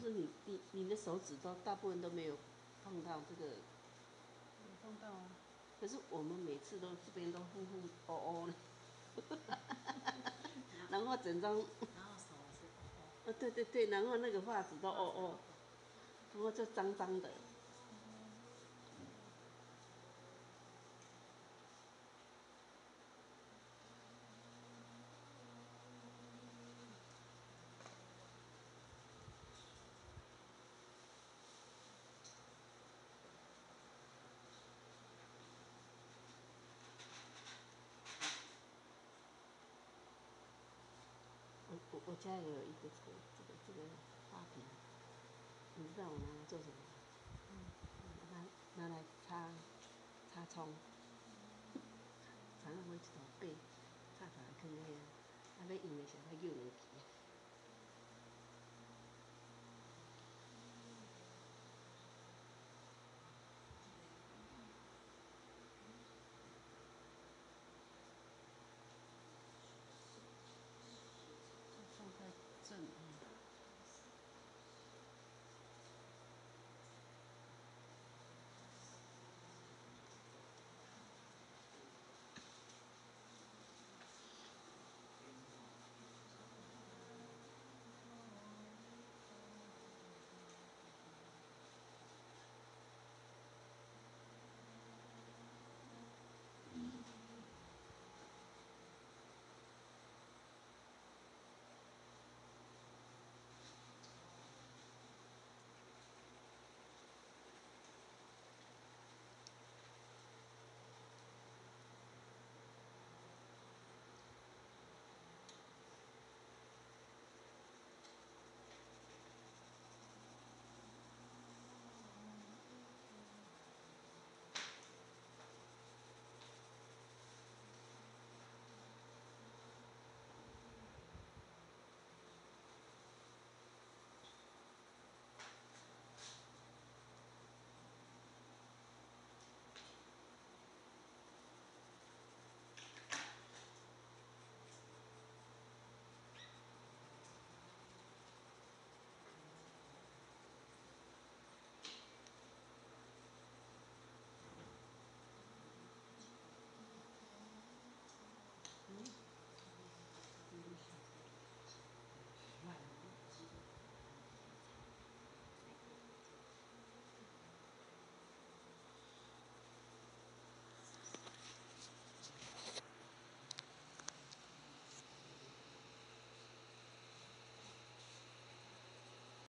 是你的手指都大部分都没有碰到这个。 有碰到啊。 可是我们每次都这边都呼呼哦哦的，然后整张。 然后手是哦哦。 对对对，然后那个袜子都哦哦，然后就脏脏的。我家也有一个这个花瓶，你知道我拿来做什么吗？拿来擦葱，常常会一头背插出来放那啊，要用的时候较扭两去。